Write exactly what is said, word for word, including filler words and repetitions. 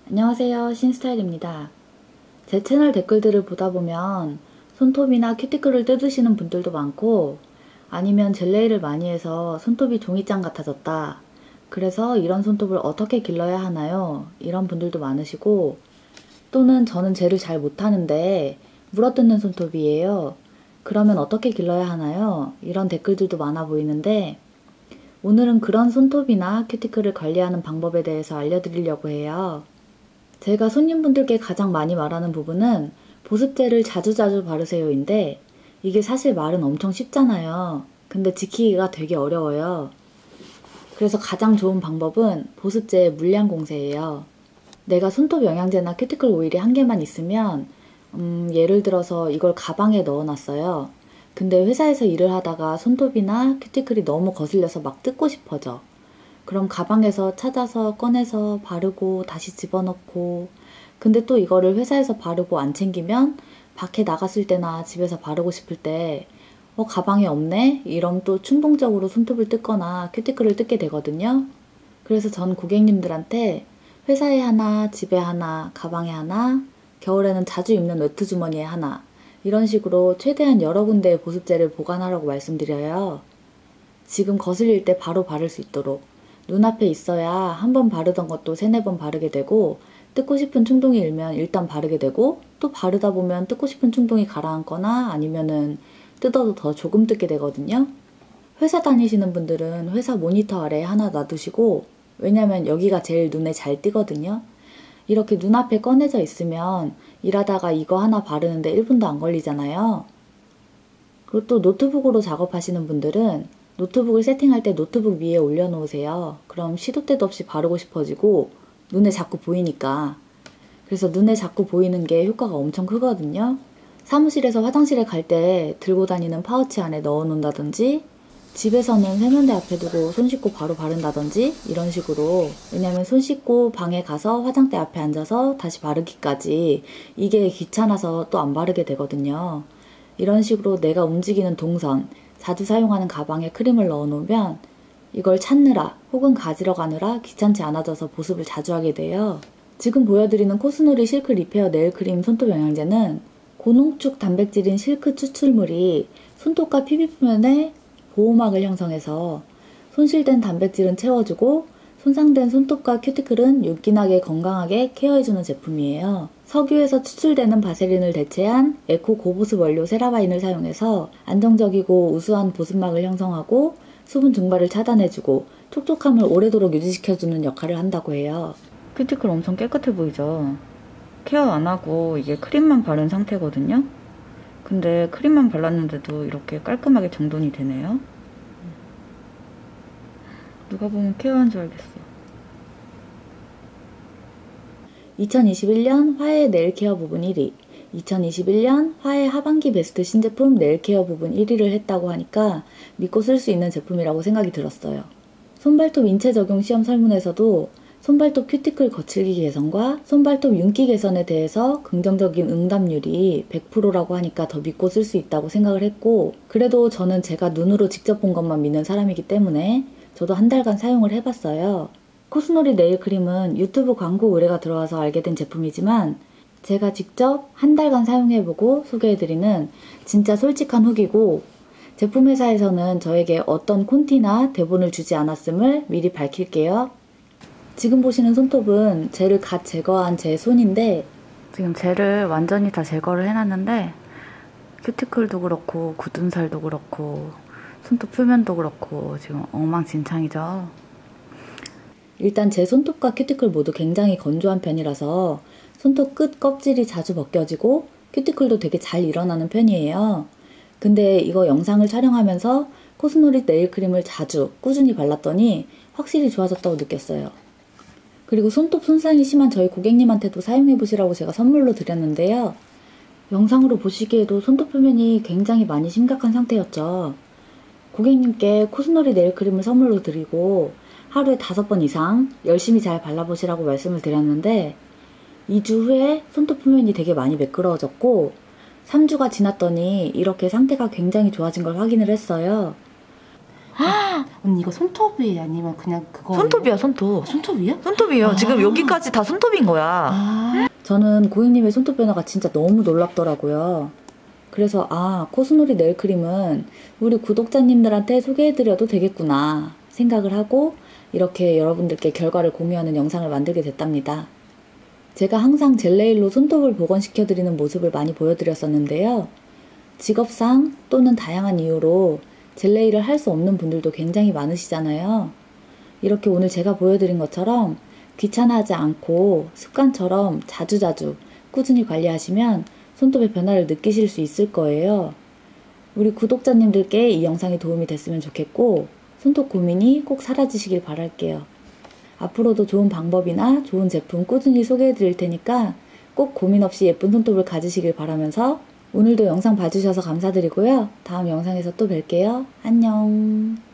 안녕하세요, 신스타일입니다. 제 채널 댓글들을 보다 보면 손톱이나 큐티클을 뜯으시는 분들도 많고, 아니면 젤레이를 많이 해서 손톱이 종이장 같아졌다, 그래서 이런 손톱을 어떻게 길러야 하나요? 이런 분들도 많으시고, 또는 저는 젤을 잘 못하는데 물어뜯는 손톱이에요. 그러면 어떻게 길러야 하나요? 이런 댓글들도 많아 보이는데, 오늘은 그런 손톱이나 큐티클을 관리하는 방법에 대해서 알려드리려고 해요. 제가 손님분들께 가장 많이 말하는 부분은 보습제를 자주자주 바르세요인데, 이게 사실 말은 엄청 쉽잖아요. 근데 지키기가 되게 어려워요. 그래서 가장 좋은 방법은 보습제의 물량 공세예요. 내가 손톱 영양제나 큐티클 오일이 한 개만 있으면 음, 예를 들어서 이걸 가방에 넣어놨어요. 근데 회사에서 일을 하다가 손톱이나 큐티클이 너무 거슬려서 막 뜯고 싶어져. 그럼 가방에서 찾아서 꺼내서 바르고 다시 집어넣고, 근데 또 이거를 회사에서 바르고 안 챙기면 밖에 나갔을 때나 집에서 바르고 싶을 때 어, 가방에 없네? 이러면 또 충동적으로 손톱을 뜯거나 큐티클을 뜯게 되거든요. 그래서 전 고객님들한테 회사에 하나, 집에 하나, 가방에 하나, 겨울에는 자주 입는 외투 주머니에 하나, 이런 식으로 최대한 여러 군데의 보습제를 보관하라고 말씀드려요. 지금 거슬릴 때 바로 바를 수 있도록. 눈앞에 있어야 한 번 바르던 것도 세네 번 바르게 되고, 뜯고 싶은 충동이 일면 일단 바르게 되고, 또 바르다 보면 뜯고 싶은 충동이 가라앉거나 아니면은 뜯어도 더 조금 뜯게 되거든요. 회사 다니시는 분들은 회사 모니터 아래에 하나 놔두시고, 왜냐면 여기가 제일 눈에 잘 띄거든요. 이렇게 눈앞에 꺼내져 있으면 일하다가 이거 하나 바르는데 일 분도 안 걸리잖아요. 그리고 또 노트북으로 작업하시는 분들은 노트북을 세팅할 때 노트북 위에 올려놓으세요. 그럼 시도 때도 없이 바르고 싶어지고 눈에 자꾸 보이니까. 그래서 눈에 자꾸 보이는 게 효과가 엄청 크거든요. 사무실에서 화장실에 갈 때 들고 다니는 파우치 안에 넣어 놓는다든지, 집에서는 세면대 앞에 두고 손 씻고 바로 바른다든지, 이런 식으로. 왜냐면 손 씻고 방에 가서 화장대 앞에 앉아서 다시 바르기까지 이게 귀찮아서 또 안 바르게 되거든요. 이런 식으로 내가 움직이는 동선, 자주 사용하는 가방에 크림을 넣어 놓으면 이걸 찾느라 혹은 가지러 가느라 귀찮지 않아져서 보습을 자주 하게 돼요. 지금 보여드리는 코스놀이 실크 리페어 네일크림 손톱 영양제는 고농축 단백질인 실크 추출물이 손톱과 피부 표면에 보호막을 형성해서 손실된 단백질은 채워주고, 손상된 손톱과 큐티클은 윤기나게 건강하게 케어해주는 제품이에요. 석유에서 추출되는 바세린을 대체한 에코 고보습 원료 세라바인을 사용해서 안정적이고 우수한 보습막을 형성하고 수분 증발을 차단해주고 촉촉함을 오래도록 유지시켜주는 역할을 한다고 해요. 큐티클 엄청 깨끗해 보이죠? 케어 안 하고 이게 크림만 바른 상태거든요? 근데 크림만 발랐는데도 이렇게 깔끔하게 정돈이 되네요. 누가 보면 케어한 줄 알겠어. 이천이십일 년 화해 네일케어 부분 일 위, 이천이십일 년 화해 하반기 베스트 신제품 네일케어 부분 일 위를 했다고 하니까 믿고 쓸 수 있는 제품이라고 생각이 들었어요. 손발톱 인체 적용 시험 설문에서도 손발톱 큐티클 거칠기 개선과 손발톱 윤기 개선에 대해서 긍정적인 응답률이 백 퍼센트라고 하니까 더 믿고 쓸 수 있다고 생각을 했고, 그래도 저는 제가 눈으로 직접 본 것만 믿는 사람이기 때문에 저도 한 달간 사용을 해봤어요. 코스놀이 네일크림은 유튜브 광고 의뢰가 들어와서 알게 된 제품이지만, 제가 직접 한 달간 사용해보고 소개해드리는 진짜 솔직한 후기고, 제품 회사에서는 저에게 어떤 콘티나 대본을 주지 않았음을 미리 밝힐게요. 지금 보시는 손톱은 젤을 갓 제거한 제 손인데, 지금 젤을 완전히 다 제거를 해놨는데 큐티클도 그렇고 굳은 살도 그렇고 손톱 표면도 그렇고 지금 엉망진창이죠. 일단 제 손톱과 큐티클 모두 굉장히 건조한 편이라서 손톱 끝 껍질이 자주 벗겨지고 큐티클도 되게 잘 일어나는 편이에요. 근데 이거 영상을 촬영하면서 코스놀이 네일크림을 자주 꾸준히 발랐더니 확실히 좋아졌다고 느꼈어요. 그리고 손톱 손상이 심한 저희 고객님한테도 사용해보시라고 제가 선물로 드렸는데요. 영상으로 보시기에도 손톱 표면이 굉장히 많이 심각한 상태였죠. 고객님께 코스놀이 네일크림을 선물로 드리고 하루에 다섯 번 이상 열심히 잘 발라보시라고 말씀을 드렸는데, 이 주 후에 손톱 표면이 되게 많이 매끄러워졌고 삼 주가 지났더니 이렇게 상태가 굉장히 좋아진 걸 확인을 했어요. 언니 이거 손톱이 아니면 그냥 그거? 손톱이야, 손톱. 손톱이야? 손톱이에요. 아. 지금 여기까지 다 손톱인 거야. 아. 저는 고객님의 손톱 변화가 진짜 너무 놀랍더라고요. 그래서 아, 코스놀이 네일크림은 우리 구독자님들한테 소개해드려도 되겠구나 생각을 하고 이렇게 여러분들께 결과를 공유하는 영상을 만들게 됐답니다. 제가 항상 젤네일로 손톱을 복원시켜드리는 모습을 많이 보여드렸었는데요. 직업상 또는 다양한 이유로 젤네일을 할 수 없는 분들도 굉장히 많으시잖아요. 이렇게 오늘 제가 보여드린 것처럼 귀찮아하지 않고 습관처럼 자주자주 꾸준히 관리하시면 손톱의 변화를 느끼실 수 있을 거예요. 우리 구독자님들께 이 영상이 도움이 됐으면 좋겠고 손톱 고민이 꼭 사라지시길 바랄게요. 앞으로도 좋은 방법이나 좋은 제품 꾸준히 소개해 드릴 테니까 꼭 고민 없이 예쁜 손톱을 가지시길 바라면서 오늘도 영상 봐주셔서 감사드리고요. 다음 영상에서 또 뵐게요. 안녕.